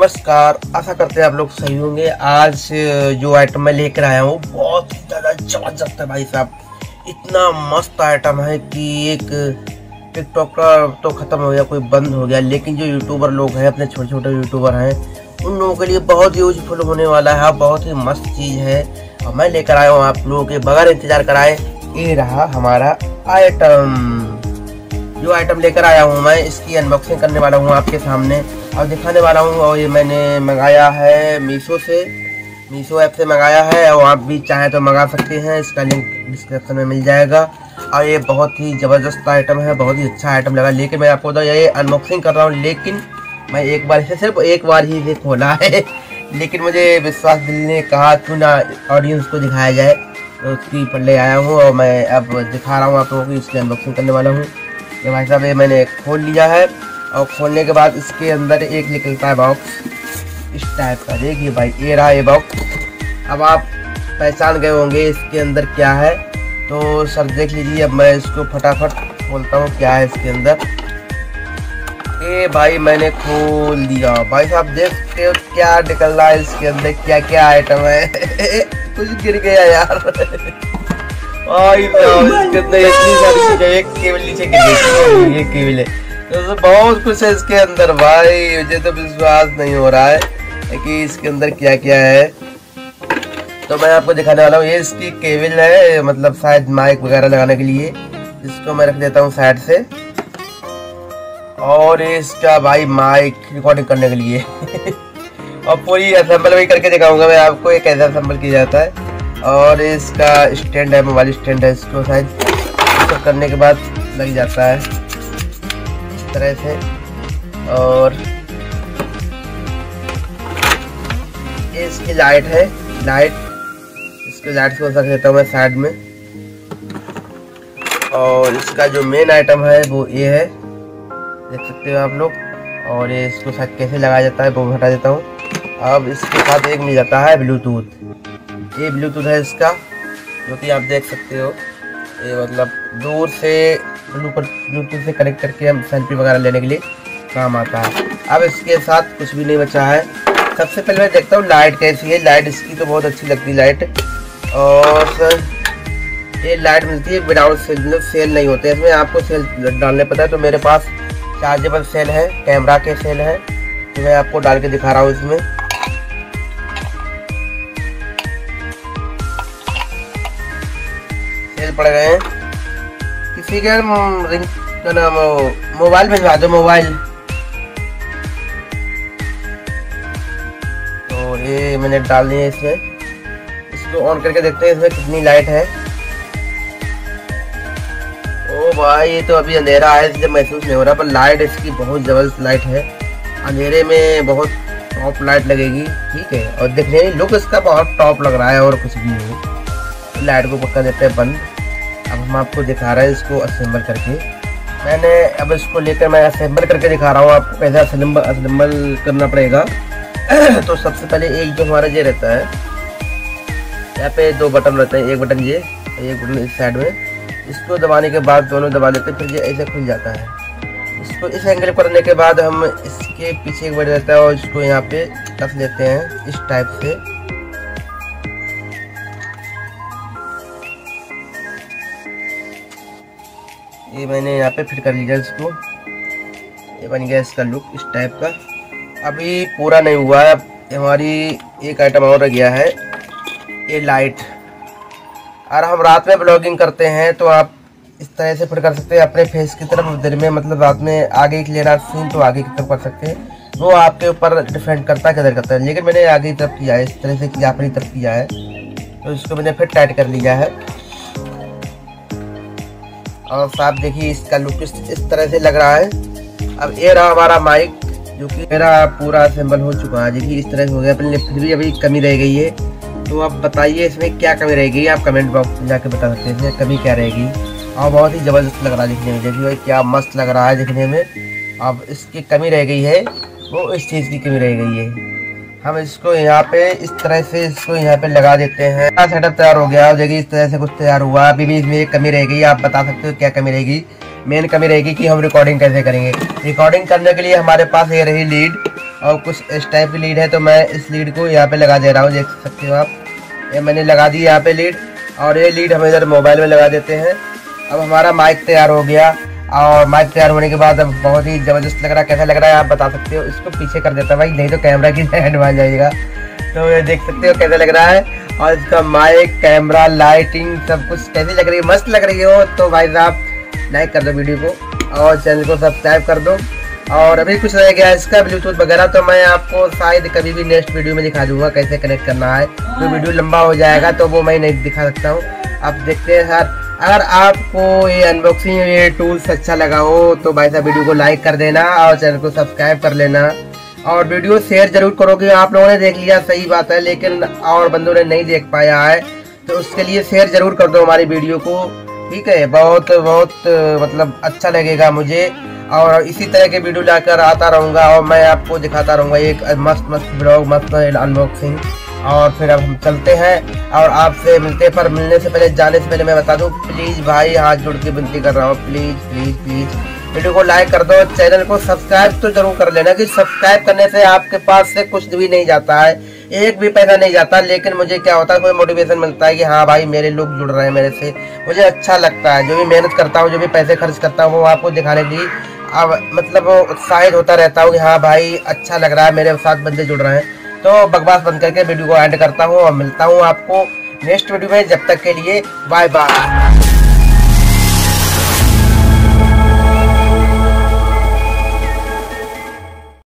नमस्कार, आशा करते हैं आप लोग सही होंगे। आज जो आइटम मैं लेकर आया हूँ बहुत ही ज़्यादा जबरदस्त है भाई साहब। इतना मस्त आइटम है कि एक टिकटॉक का तो ख़त्म हो गया, कोई बंद हो गया, लेकिन जो यूट्यूबर लोग हैं, अपने छोटे छोटे यूट्यूबर हैं, उन लोगों के लिए बहुत यूजफुल होने वाला है। बहुत ही मस्त चीज़ है और मैं लेकर आया हूँ आप लोगों के बगैर इंतज़ार कराए। ये रहा हमारा आइटम। जो आइटम लेकर आया हूँ मैं, इसकी अनबॉक्सिंग करने वाला हूँ आपके सामने और दिखाने वाला हूँ। और ये मैंने मंगाया है मीशो ऐप से मंगाया है, और आप भी चाहें तो मंगा सकते हैं। इसका लिंक डिस्क्रिप्शन में मिल जाएगा। और ये बहुत ही ज़बरदस्त आइटम है, बहुत ही अच्छा आइटम लगा। लेकिन मैं आपको तो ये अनबॉक्सिंग कर रहा हूँ, लेकिन मैं सिर्फ एक बार ही इसे खोला है। लेकिन मुझे विश्वास दिल ने कहा क्यों ना ऑडियंस को दिखाया जाए, तो उसकी पर ले आया हूँ और मैं अब दिखा रहा हूँ आप लोगों को। इसकी अनबॉक्सिंग करने वाला हूँ। ये भाई साहब ये मैंने खोल लिया है, और खोलने के बाद इसके अंदर एक निकलता है बॉक्स इस टाइप का। देखिए भाई, ये रहा ये बॉक्स। अब आप पहचान गए होंगे इसके अंदर क्या है, तो सर देख लीजिए। अब मैं इसको फटाफट खोलता हूँ क्या है इसके अंदर। ये भाई मैंने खोल दिया। भाई साहब देखते हो क्या निकल रहा है इसके अंदर, क्या क्या आइटम है। कुछ गिर गया यार। इसके अंदर इतनी सारी चीजें, एक केबल नीचे गिर गई, ये केबल है, तो बहुत कुछ है इसके अंदर भाई। मुझे तो विश्वास नहीं हो रहा है कि इसके अंदर क्या क्या है। तो मैं आपको दिखाने वाला हूँ। ये इसकी केबल है, मतलब शायद माइक वगैरह लगाने के लिए। इसको मैं रख देता हूँ साइड से। और इसका भाई माइक रिकॉर्डिंग करने के लिए। और पूरी असेंबल भी करके दिखाऊंगा मैं आपको, ये कैसे असेंबल किया जाता है। और इसका स्टैंड है, मोबाइल स्टैंड है। इसको शायद इसको करने के बाद लग जाता है इस तरह से। और ये इसकी लाइट है, इसके लाइट को रख देता हूँ मैं साइड में। और इसका जो मेन आइटम है वो ये है, देख सकते हो आप लोग। और ये इसको शायद कैसे लगाया जाता है वो हटा देता हूँ। अब इसके साथ एक मिल जाता है ब्लूटूथ। ये ब्लूटूथ है इसका, जो कि आप देख सकते हो। ये मतलब दूर से ब्लूटूथ से कनेक्ट करके हम सेल्फी वगैरह लेने के लिए काम आता है। अब इसके साथ कुछ भी नहीं बचा है। सबसे पहले मैं देखता हूँ लाइट कैसी है। लाइट इसकी तो बहुत अच्छी लगती है लाइट। और सर ये लाइट मिलती है विदाउट सेल, सेल नहीं होते इसमें, आपको सेल डालने पता है। तो मेरे पास चार्जेबल सेल है, कैमरा के सेल है, तो मैं आपको डाल के दिखा रहा हूँ इसमें। सेल पड़ गए हैं। किसी के रिंग का नाम मोबाइल भिजवा दो, मोबाइल। तो ये मैंने डाल दिया इसमें। इसको ऑन करके देखते हैं इसमें कितनी लाइट है। ओ भाई, ये तो अभी अंधेरा है इसलिए महसूस नहीं हो रहा, पर लाइट इसकी बहुत जबरदस्त लाइट है। अंधेरे में बहुत टॉप लाइट लगेगी, ठीक है। और देखने में लुक इसका बहुत टॉप लग रहा है। और कुछ भी हो, लाइट को पक्का देते हैं बंद। अब हम आपको दिखा रहे हैं इसको असेंबल करके। मैंने अब इसको लेकर मैं असेंबल करके दिखा रहा हूँ आपको कैसे असेंबल करना पड़ेगा। तो सबसे पहले एक जो हमारा ये रहता है, यहाँ पे दो बटन रहते हैं, एक बटन ये, एक बटन इस साइड में। इसको दबाने के बाद दोनों दबा देते हैं, फिर ये ऐसे खुल जाता है। इसको इस एंगल करने के बाद हम इसके पीछे एक बटन रहता है, और इसको यहाँ पे कस लेते हैं इस टाइप से। ये मैंने यहाँ पे फिट कर लिया इसको। ये बन गया इसका लुक इस टाइप का। अभी पूरा नहीं हुआ है, हमारी एक आइटम और रह गया है, ये लाइट। और हम रात में ब्लॉगिंग करते हैं तो आप इस तरह से फिट कर सकते हैं अपने फेस की तरफ। दिन में मतलब रात में आगे की लेना सीन तो आगे की तरफ कर सकते हैं, वो आपके ऊपर डिपेंड करता है किधर करता है। लेकिन मैंने आगे की तरफ किया है, इस तरह से किया, अपनी तरफ किया है। तो इसको मैंने फिर टाइट कर लिया है। और साफ देखिए इसका लुक इस तरह से लग रहा है। अब ये रहा हमारा माइक, जो कि मेरा पूरा असेंबल हो चुका है। देखिए इस तरह से हो गया, फिर भी अभी कमी रह गई है। तो आप बताइए इसमें क्या कमी रहेगी, आप कमेंट बॉक्स में जाके बता सकते हैं इसमें कमी क्या रहेगी। और बहुत ही ज़बरदस्त लग रहा है दिखने में। देखिए भाई क्या मस्त लग रहा है दिखने में। अब इसकी कमी रह गई है, वो इस चीज़ की कमी रह गई है। हम इसको यहाँ पे इस तरह से इसको यहाँ पे लगा देते हैं। सेटअप तैयार हो गया। देखिए इस तरह से कुछ तैयार हुआ। अभी भी इसमें एक कमी रहेगी, आप बता सकते हो क्या कमी रहेगी। मेन कमी रहेगी कि हम रिकॉर्डिंग कैसे करेंगे। रिकॉर्डिंग करने के लिए हमारे पास ये रही लीड, और कुछ इस टाइप की लीड है। तो मैं इस लीड को यहाँ पे लगा दे रहा हूँ, देख सकते हो आप, ये मैंने लगा दी यहाँ पे लीड। और ये लीड हम इधर मोबाइल में लगा देते हैं। अब हमारा माइक तैयार हो गया, और माइक तैयार होने के बाद अब बहुत ही ज़बरदस्त लग रहा है। कैसा लग रहा है आप बता सकते हो। इसको पीछे कर देता भाई, नहीं तो कैमरा की हैंड मान जाएगा। तो ये देख सकते हो कैसा लग रहा है, और इसका माइक, कैमरा, लाइटिंग सब कुछ कैसी लग रही है, मस्त लग रही हो। तो भाई साहब लाइक कर दो वीडियो को और चैनल को सब्सक्राइब कर दो। और अभी कुछ रह गया इसका ब्लूटूथ वगैरह, तो मैं आपको शायद कभी भी नेक्स्ट वीडियो में दिखा दूंगा कैसे कनेक्ट करना है। तो वीडियो लंबा हो जाएगा तो वो मैं नहीं दिखा सकता हूँ। आप देखते हैं सर, अगर आपको ये अनबॉक्सिंग ये टूल्स अच्छा लगा हो तो भाई साहब वीडियो को लाइक कर देना और चैनल को सब्सक्राइब कर लेना, और वीडियो शेयर जरूर करोगे। आप लोगों ने देख लिया सही बात है, लेकिन और बंदों ने नहीं देख पाया है, तो उसके लिए शेयर जरूर कर दो हमारी वीडियो को, ठीक है। बहुत मतलब अच्छा लगेगा मुझे, और इसी तरह के वीडियो लाकर आता रहूँगा और मैं आपको दिखाता रहूँगा एक मस्त ब्लॉग, मस्त अनबॉक्सिंग। और फिर अब हम चलते हैं और आपसे मिलते हैं। पर मिलने से पहले, जाने से पहले मैं बता दूं, प्लीज़ भाई हाथ जोड़ के विनती कर रहा हूँ, प्लीज़ प्लीज़ प्लीज़ वीडियो को लाइक कर दो, चैनल को सब्सक्राइब तो जरूर कर लेना, कि सब्सक्राइब करने से आपके पास से कुछ भी नहीं जाता है, एक भी पैसा नहीं जाता, लेकिन मुझे क्या होता है, कोई मोटिवेशन मिलता है कि हाँ भाई मेरे लोग जुड़ रहे हैं मेरे से, मुझे अच्छा लगता है। जो भी मेहनत करता हूँ, जो भी पैसे खर्च करता हूँ, वो आपको दिखाने के लिए अब मतलब उत्साहित होता रहता हूँ कि हाँ भाई अच्छा लग रहा है, मेरे साथ बंदे जुड़ रहे हैं। तो बकवास बंद करके वीडियो को एंड करता हूँ और मिलता हूँ आपको नेक्स्ट वीडियो में। जब तक के लिए बाय बाय।